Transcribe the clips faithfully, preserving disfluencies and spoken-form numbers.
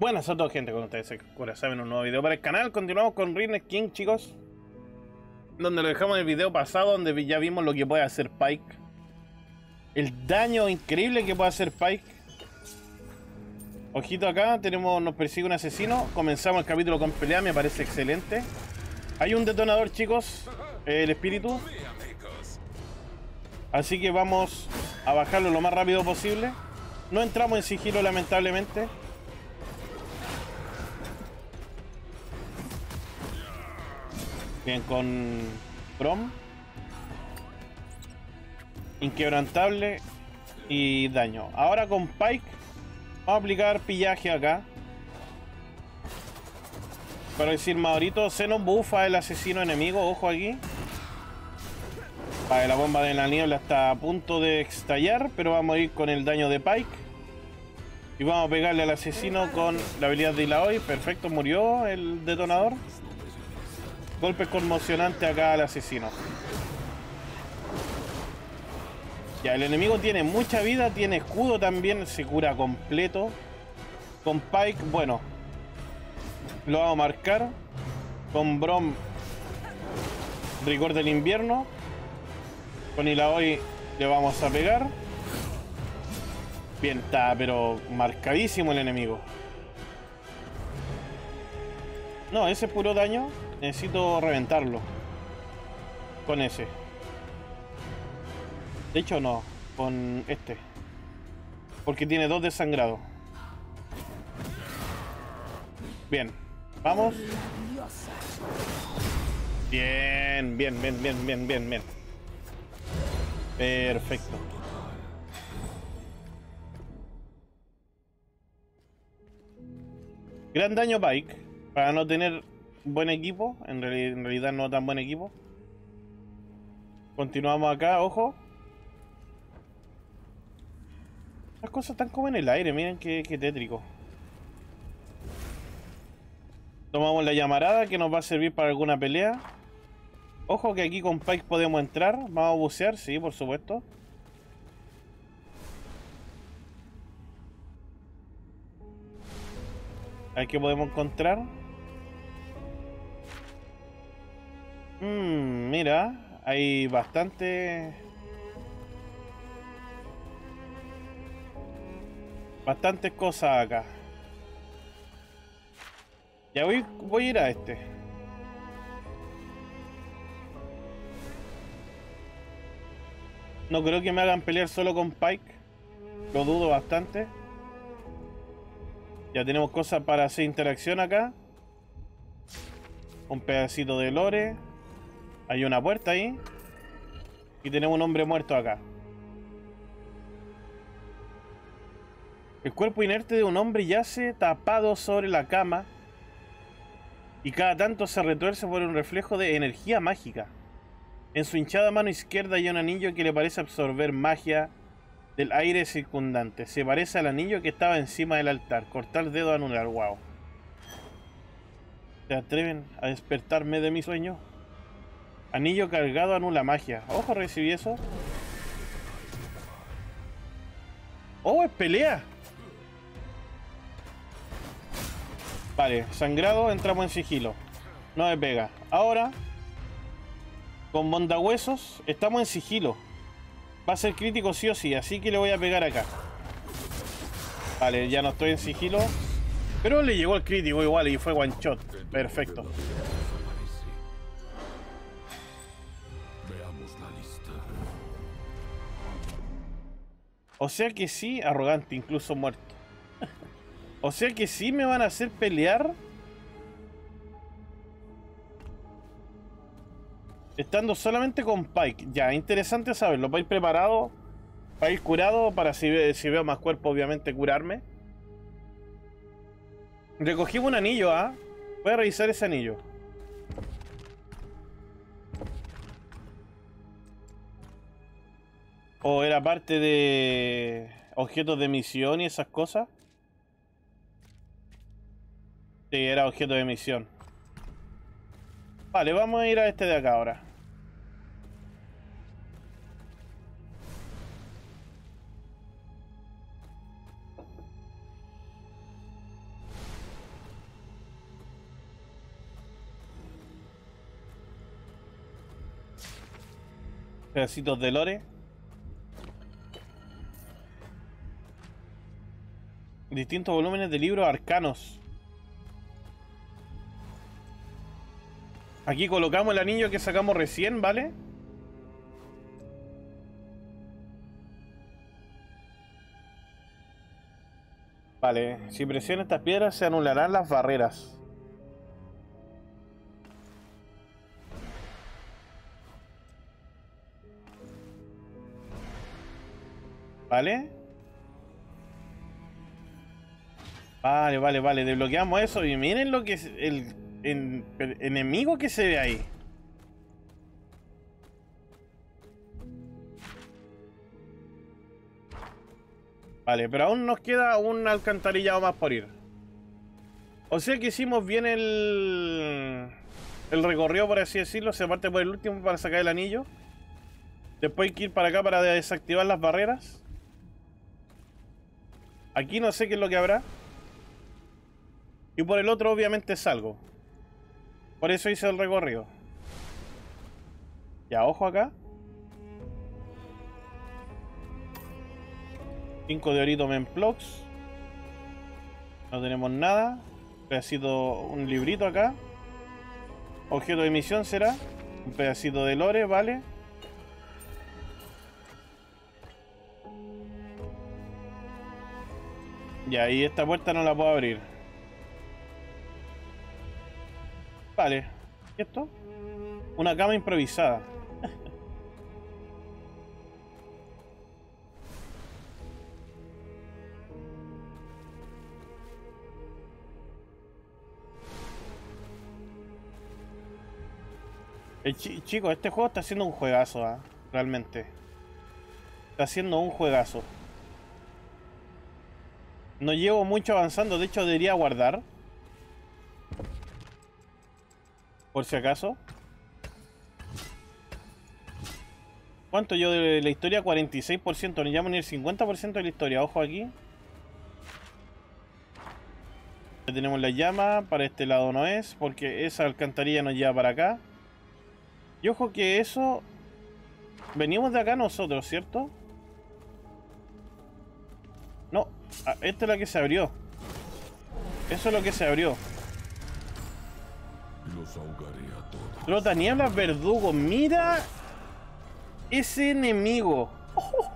Buenas a todos, gente, con ustedes Sakura saben, un nuevo video para el canal. Continuamos con Ridneck King, chicos, donde lo dejamos en el video pasado, donde ya vimos lo que puede hacer Pyke, el daño increíble que puede hacer Pyke. Ojito acá, tenemos, nos persigue un asesino. Comenzamos el capítulo con pelea, me parece excelente. Hay un detonador, chicos, el espíritu, así que vamos a bajarlo lo más rápido posible. No entramos en sigilo, lamentablemente. Bien, con Prom, inquebrantable y daño. Ahora con Pyke vamos a aplicar pillaje acá. Para decir Maurito, se nos bufa el asesino enemigo, ojo aquí. Vale, la bomba de la niebla está a punto de estallar, pero vamos a ir con el daño de Pyke. Y vamos a pegarle al asesino con la habilidad de Illaoi. Perfecto, murió el detonador. Golpe conmocionante acá al asesino. Ya, el enemigo tiene mucha vida, tiene escudo también, se cura completo. Con Pyke, bueno, lo vamos a marcar. Con Brom, rigor del invierno. Con Illaoi le vamos a pegar. Bien, está, pero marcadísimo el enemigo. No, ese es puro daño. Necesito reventarlo con ese. De hecho no, con este, porque tiene dos desangrados. Bien, vamos. Bien, bien, bien, bien, bien, bien, bien. Perfecto. Gran daño Pyke, para no tener buen equipo, en, real, en realidad no tan buen equipo. Continuamos acá, ojo. Las cosas están como en el aire, miren qué, qué tétrico. Tomamos la llamarada que nos va a servir para alguna pelea. Ojo que aquí con Pyke podemos entrar. Vamos a bucear, sí, por supuesto. A ver qué podemos encontrar. Mmm, mira, hay bastante... Bastantes cosas acá. Ya voy, voy a ir a este. No creo que me hagan pelear solo con Pyke. Lo dudo bastante. Ya tenemos cosas para hacer interacción acá. Un pedacito de lore. Hay una puerta ahí. Y tenemos un hombre muerto acá. El cuerpo inerte de un hombre yace tapado sobre la cama. Y cada tanto se retuerce por un reflejo de energía mágica. En su hinchada mano izquierda hay un anillo que le parece absorber magia del aire circundante. Se parece al anillo que estaba encima del altar. Cortar dedo, anular. Wow. ¿Se atreven a despertarme de mi sueño? Anillo cargado anula magia. Ojo, recibí eso. ¡Oh, es pelea! Vale, sangrado, entramos en sigilo. No me pega. Ahora, con mondahuesos, estamos en sigilo. Va a ser crítico sí o sí, así que le voy a pegar acá. Vale, ya no estoy en sigilo. Pero le llegó el crítico igual y fue one shot. Perfecto. O sea que sí, arrogante, incluso muerto. O sea que sí me van a hacer pelear estando solamente con Pyke. Ya, interesante saberlo. Para ir preparado, para ir curado, para si, si veo más cuerpo, obviamente curarme. Recogimos un anillo, ¿ah? ¿eh? Voy a revisar ese anillo. ¿O era parte de objetos de misión y esas cosas? Sí, era objeto de misión. Vale, vamos a ir a este de acá ahora. Pedacitos de lore. Distintos volúmenes de libros arcanos. Aquí colocamos el anillo que sacamos recién, ¿vale? Vale, si presiono estas piedras se anularán las barreras. ¿Vale? Vale, vale, vale. Desbloqueamos eso y miren lo que es el, el, el enemigo que se ve ahí. Vale, pero aún nos queda un alcantarillado más por ir. O sea que hicimos bien el... el recorrido, por así decirlo. Se parte por el último para sacar el anillo. Después hay que ir para acá para desactivar las barreras. Aquí no sé qué es lo que habrá. Y por el otro obviamente salgo. Por eso hice el recorrido. Ya, ojo acá. cinco de orito Menplox. No tenemos nada. Un pedacito, un librito acá. Objeto de misión será. Un pedacito de lore, vale. Ya, y esta puerta no la puedo abrir. Vale. ¿Y esto? Una cama improvisada. El chi chico, este juego está haciendo un juegazo, ¿eh? Realmente. Está haciendo un juegazo. No llevo mucho avanzando, de hecho debería guardar. Por si acaso. ¿Cuánto yo de la historia? cuarenta y seis por ciento, no llamo ni el cincuenta por ciento de la historia, ojo aquí. Ya tenemos la llama, para este lado no es, porque esa alcantarilla nos lleva para acá. Y ojo que eso... Venimos de acá nosotros, ¿cierto? No, esta es la que se abrió. Eso es lo que se abrió. Los ahogaré a todos. Trota nieblas, verdugo. Mira ese enemigo. Oh.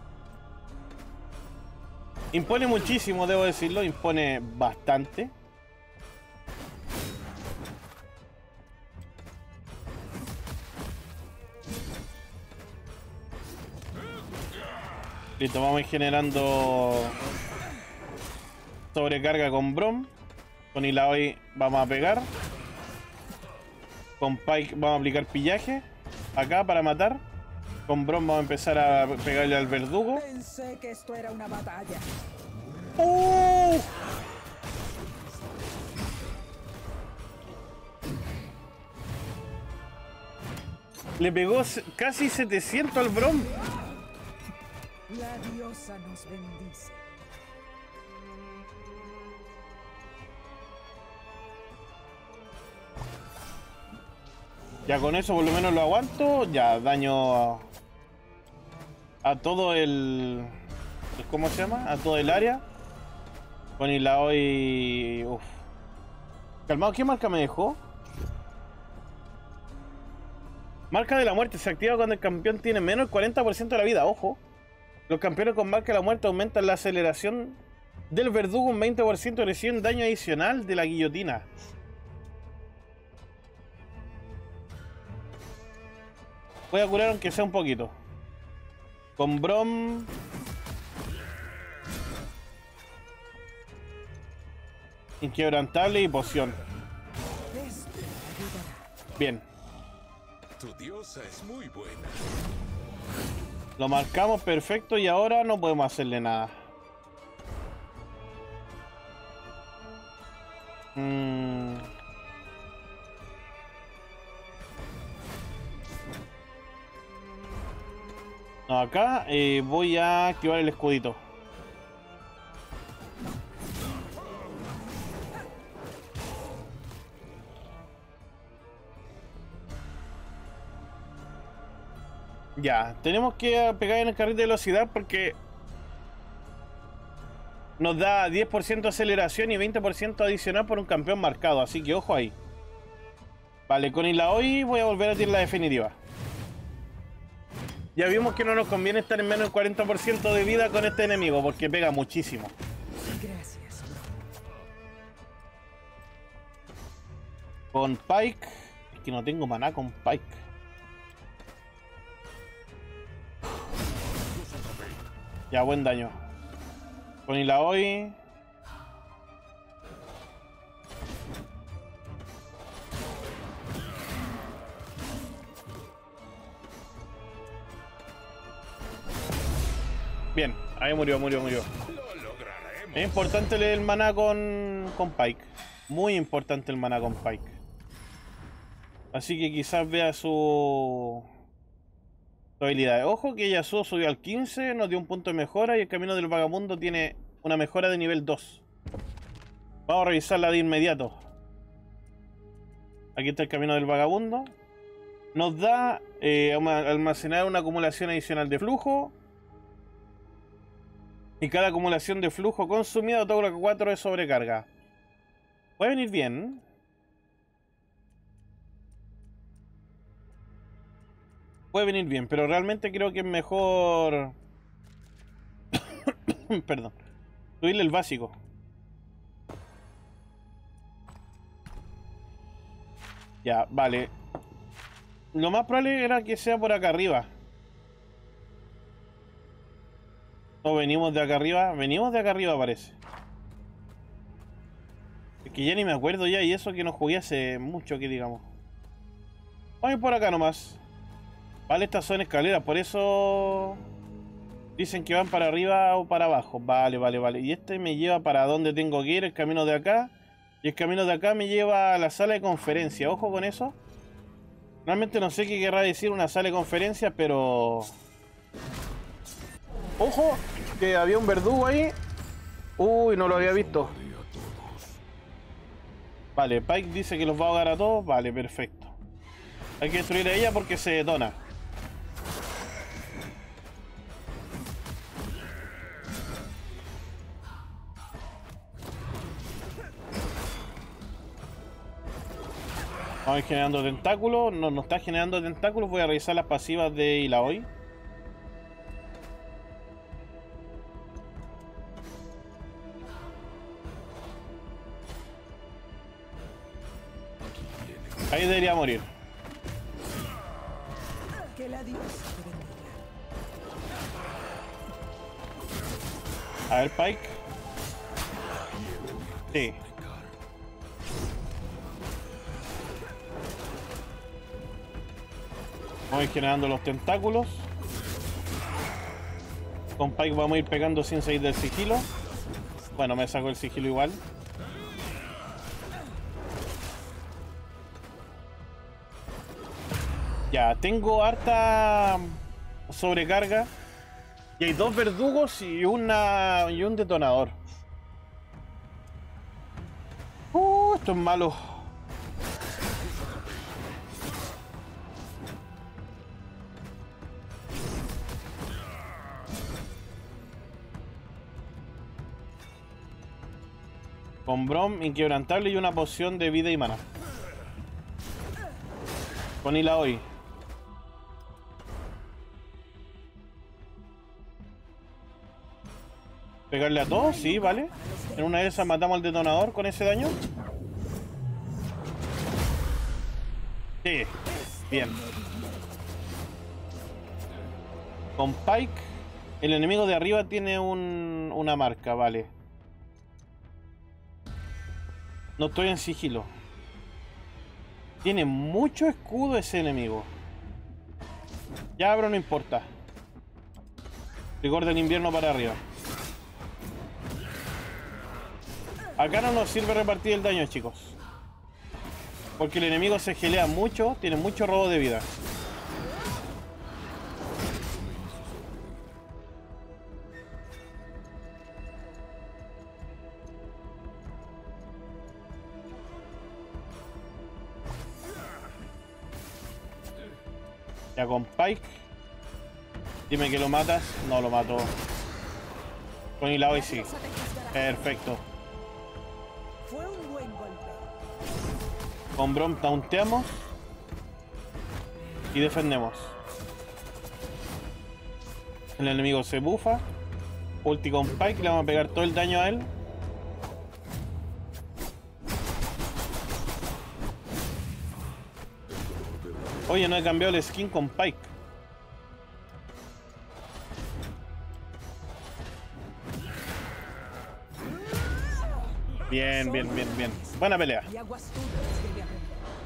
Impone muchísimo, debo decirlo. Impone bastante. Listo, vamos a ir generando sobrecarga con Brom. Con Illaoi vamos a pegar. Con Pike vamos a aplicar pillaje. Acá para matar. Con Brom vamos a empezar a pegarle al verdugo. Pensé que esto era una batalla. ¡Oh! Le pegó casi setecientos al Brom. La diosa nos bendice. Ya con eso por lo menos lo aguanto. Ya, daño a, a todo el... ¿Cómo se llama? A todo el área. Con Illaoi... Uf. Calmado, ¿qué marca me dejó? Marca de la muerte. Se activa cuando el campeón tiene menos del cuarenta por ciento de la vida. Ojo. Los campeones con marca de la muerte aumentan la aceleración del verdugo un veinte por ciento y reciben daño adicional de la guillotina. Voy a curar aunque sea un poquito. Con Brom... Inquebrantable y poción. Bien. Tu diosa es muy buena. Lo marcamos perfecto y ahora no podemos hacerle nada. Mm. No, acá eh, voy a activar el escudito. Ya, tenemos que pegar en el carril de velocidad porque nos da diez por ciento de aceleración y veinte por ciento adicional por un campeón marcado, así que ojo ahí. Vale, con Illaoi voy a volver a tirar la definitiva. Ya vimos que no nos conviene estar en menos del cuarenta por ciento de vida con este enemigo porque pega muchísimo. Gracias. Con Pyke, es que no tengo maná con Pyke. Ya, buen daño. Con Illaoi. Bien, ahí murió, murió, murió. Lo lograremos. Es importante leer el maná con, con Pyke. Muy importante el maná con Pyke. Así que quizás vea su... su habilidad. Ojo que Yasuo subió al quince, nos dio un punto de mejora y el camino del vagabundo tiene una mejora de nivel dos. Vamos a revisarla de inmediato. Aquí está el camino del vagabundo. Nos da eh, almacenar una acumulación adicional de flujo. Y cada acumulación de flujo consumida otorga cuatro de sobrecarga. Puede venir bien. Puede venir bien, pero realmente creo que es mejor... Perdón. Subirle el básico. Ya, vale. Lo más probable era que sea por acá arriba. No, venimos de acá arriba. Venimos de acá arriba, parece. Es que ya ni me acuerdo ya, y eso que no jugué hace mucho, que digamos. Vamos a ir por acá nomás. Vale, estas son escaleras, por eso... dicen que van para arriba o para abajo. Vale, vale, vale. Y este me lleva para donde tengo que ir, el camino de acá. Y el camino de acá me lleva a la sala de conferencia. Ojo con eso. Realmente no sé qué querrá decir una sala de conferencia, pero... Ojo, que había un verdugo ahí. Uy, no lo había visto. Vale, Pyke dice que los va a ahogar a todos. Vale, perfecto. Hay que destruir a ella porque se detona. Vamos a ir generando tentáculos. No, no está generando tentáculos. Voy a revisar las pasivas de Illaoi. Ahí debería morir. Que la diosa te bendiga. A ver, Pyke. Sí. Vamos a ir generando los tentáculos. Con Pyke vamos a ir pegando sin salir del sigilo. Bueno, me saco el sigilo igual. Ya, tengo harta sobrecarga. Y hay dos verdugos y una y un detonador. Uh, esto es malo. Con Brom inquebrantable y una poción de vida y mana. Con Illaoi. ¿Pegarle a todos? Sí, vale. En una de esas matamos al detonador con ese daño. Sí, bien. Con Pyke, el enemigo de arriba tiene un, una marca, vale. No estoy en sigilo. Tiene mucho escudo ese enemigo. Ya, pero no importa. Rigor del invierno para arriba. Acá no nos sirve repartir el daño, chicos. Porque el enemigo se gelea mucho, tiene mucho robo de vida. Ya con Pyke Dime que lo matas. No lo mato. Con Illaoi sí. La diosa te juzgará. Perfecto. Fue un buen golpe. Con Braum taunteamos. Y defendemos. El enemigo se bufa. Ulti con Pike. Le vamos a pegar todo el daño a él. Oye, no he cambiado el skin con Pike. Bien, bien, bien, bien. Buena pelea. Y aguas turbias debe aprender.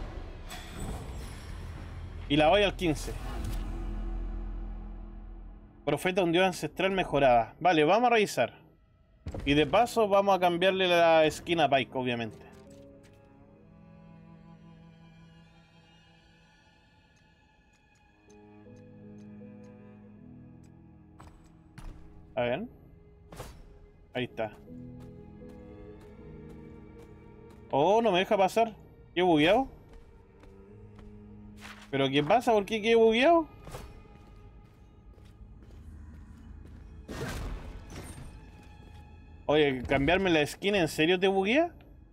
Y la voy al quince. Profeta un dios ancestral mejorada. Vale, vamos a revisar. Y de paso vamos a cambiarle la skin a Pike, obviamente. A ver. Ahí está. Oh, no me deja pasar. ¿Qué bugueado? ¿Pero qué pasa? ¿Por qué qué bugueado? Oye, ¿cambiarme la skin en serio te buguea?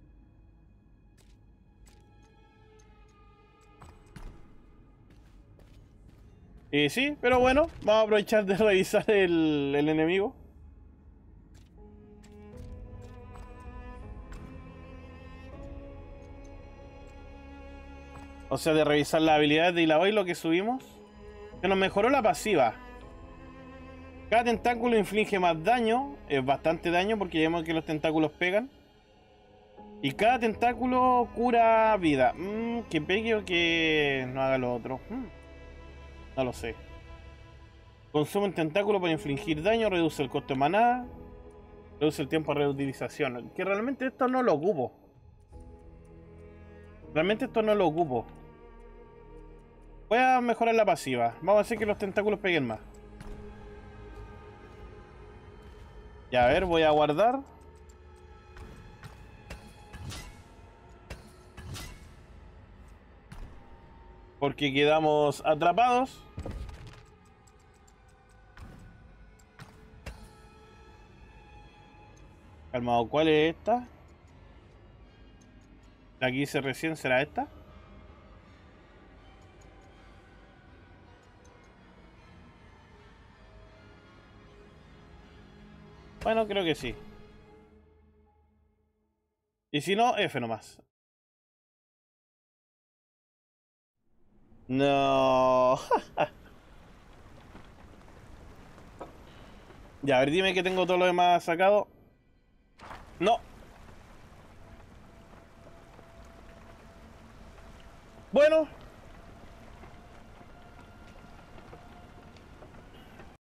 Eh, sí, pero bueno, vamos a aprovechar de revisar el, el enemigo. O sea, de revisar las habilidades de Illaoi, lo que subimos. Que nos mejoró la pasiva. Cada tentáculo inflige más daño. Es bastante daño porque ya vemos que los tentáculos pegan. Y cada tentáculo cura vida. Mmm, que pegue o que no haga lo otro. Mm, no lo sé. Consume un tentáculo para infligir daño. Reduce el costo de maná. Reduce el tiempo de reutilización. Que realmente esto no lo ocupo. Realmente esto no lo ocupo. Voy a mejorar la pasiva. Vamos a hacer que los tentáculos peguen más. Ya, a ver, voy a guardar. Porque quedamos atrapados. Calmado, ¿cuál es esta? La que hice recién, ¿será esta? Bueno, creo que sí. Y si no, F nomás. No. Ya, a ver, dime que tengo todo lo demás sacado. No. Bueno,